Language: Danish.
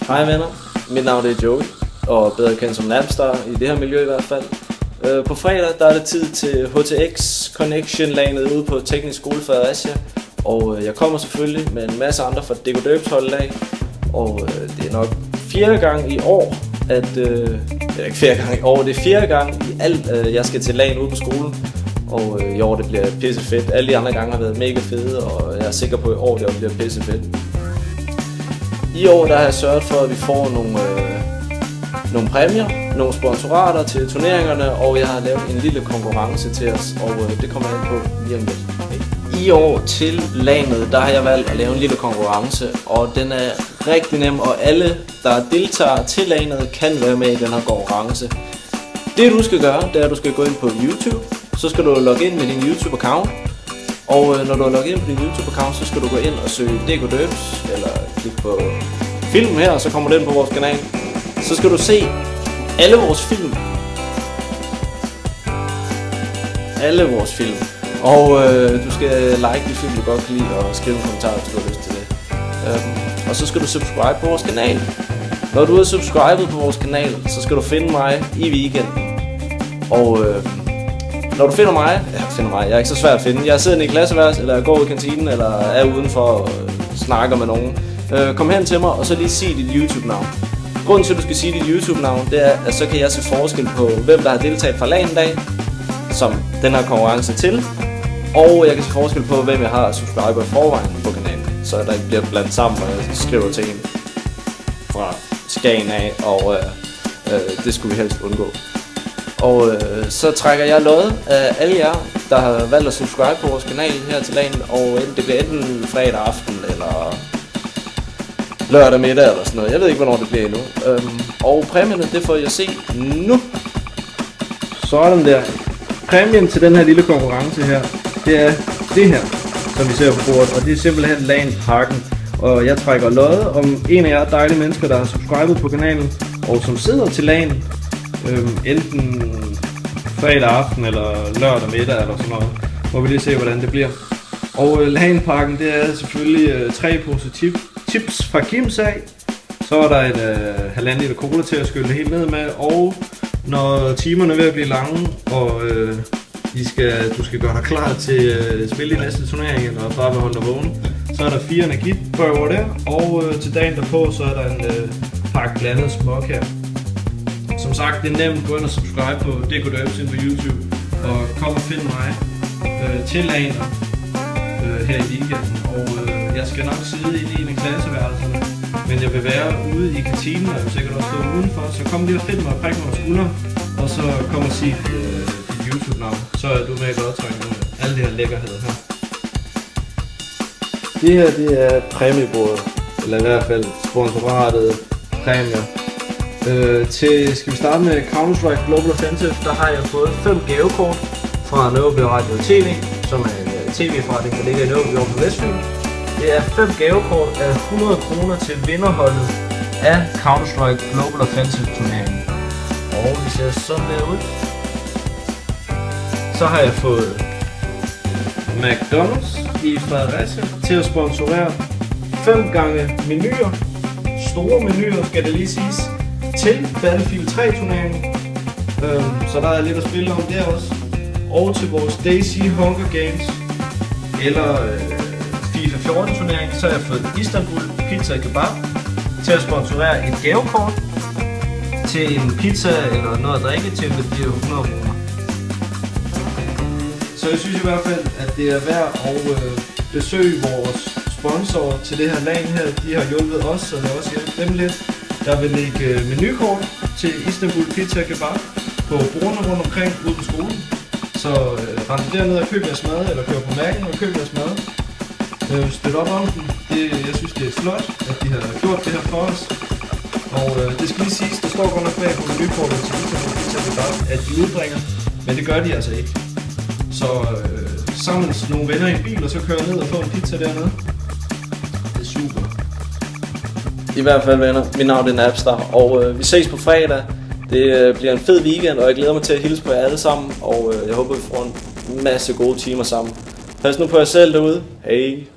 Hej venner, mit navn er Joey, og bedre kendt som Napstar i det her miljø i hvert fald. På fredag der er det tid til HTX Connection-laget ude på Teknisk Skole Fredericia. Og jeg kommer selvfølgelig med en masse andre fra DK Døbs holdlag. Og det er nok fjerde gang i år, det er fjerde gang i alt, jeg skal til lagen ude på skolen. Og i år det bliver pisse fedt. Alle de andre gange har været mega fede, og jeg er sikker på, at i år det bliver pisse fedt. I år der har jeg sørget for, at vi får nogle præmier, nogle sponsorater til turneringerne, og jeg har lavet en lille konkurrence til os, og det kommer jeg ind på lige om lidt. I år til laget, der har jeg valgt at lave en lille konkurrence, og den er rigtig nem, og alle der deltager til laget kan være med i den her konkurrence. Det du skal gøre, det er at du skal gå ind på YouTube, så skal du logge ind med din YouTube-account. Og når du har logget ind på din YouTube-account, så skal du gå ind og søge DK Døbs, eller klikke på filmen her, og så kommer den på vores kanal. Så skal du se alle vores film. Og du skal like de film, du godt kan lide, og skrive en kommentar, hvis du har lyst til det. Og så skal du subscribe på vores kanal. Når du er subscribet på vores kanal, så skal du finde mig i weekenden. Og når du finder mig, jeg er ikke så svært at finde. Jeg sidder i klasseværelse, eller jeg går ud i kantinen, eller er udenfor og snakker med nogen. Kom hen til mig, og så lige sig dit YouTube-navn. Grunden til, at du skal sige dit YouTube-navn, det er, at så kan jeg se forskel på, hvem der har deltaget fra lagen dag, som den her konkurrence til. Og jeg kan se forskel på, hvem jeg har subscriber i forvejen på kanalen. Så der ikke bliver blandet sammen, og jeg skriver til en fra Skagen af, og det skulle vi helst undgå. Og så trækker jeg lod af alle jer, der har valgt at subscribe på vores kanal her til lagen, og det bliver enten fredag aften eller lørdag middag eller sådan noget. Jeg ved ikke, hvornår det bliver endnu. Og præmierne, det får jeg se nu. Sådan der. Præmien til den her lille konkurrence her, det er det her, som vi ser på bordet, og det er simpelthen LAN Parken. Og jeg trækker lod om en af jer dejlige mennesker, der har subscribet på kanalen, og som sidder til LAN. Enten fredag aften eller lørdag middag eller sådan noget. Må vi lige se, hvordan det bliver. Og LAN-pakken, det er selvfølgelig 3 poser chips fra Kims af. Så er der et 1,5 liter cola til at skylle helt ned med. Og når timerne er ved at blive lange, og du skal gøre dig klar til at spille i næste turnering, eller bare vil holde dig vågen, så er der 4 energiprøver der. Og til dagen derpå, så er der en pakke blandet smuk her. Som sagt, det er nemt. Gå ind og subscribe på DK Døbs på YouTube, og kom og find mig til lagen her i weekenden. Og jeg skal nok sidde i en af klasseværelserne, men jeg vil være ude i kantinen, og jeg vil sikkert også stå udenfor. Så kom lige og find mig og prik mig på skulderen, og så kom og sig dit YouTube-navn. Så er du med i lodtrækning med alle de her lækkerheder her. Det her, det er præmiebordet, eller i hvert fald sponsoratet præmier. Skal vi starte med Counter-Strike Global Offensive, der har jeg fået 5 gavekort fra Nørreby Radio TV, som er en tv-forretning, der ligger i Nørreby på Vestfyn. Det er 5 gavekort af 100 kroner til vinderholdet af Counter-Strike Global Offensive turneringen. Og det ser sådan der ud. Så har jeg fået McDonald's i Fredericia til at sponsorere 5 gange menuer, store menuer skal det lige siges, til Battlefield 3 turneringen, så der er lidt at spille om der også. Og til vores DayZ Hunger Games eller FIFA 14 turnering, så har jeg fået Istanbul Pizza Kebab til at sponsorere et gavekort til en pizza eller noget at drikke til med de 100 kroner. Så jeg synes i hvert fald, at det er værd at besøge vores sponsorer til det her LAN her. De har hjulpet os, så det også hjælper dem lidt. Der vil ligge menukort til Istanbul Pizza Kebab på bordene rundt omkring ude på skolen. Så rend derned og køb jeres mad, eller kør på mærken og køb jeres mad. Støt op om den. Jeg synes det er flot, at de har gjort det her for os. Og det skal lige siges, der står godt nok bag på menukortet til Istanbul Pizza Kebab, at de udbringer, men det gør de altså ikke. Så sammen nogle venner i en bil, og så kører ned og får en pizza dernede. Det er super. I hvert fald venner, mit navn er Napstar, og vi ses på fredag. Det bliver en fed weekend, og jeg glæder mig til at hilse på jer alle sammen, og jeg håber vi får en masse gode timer sammen. Pas nu på jer selv derude. Hej!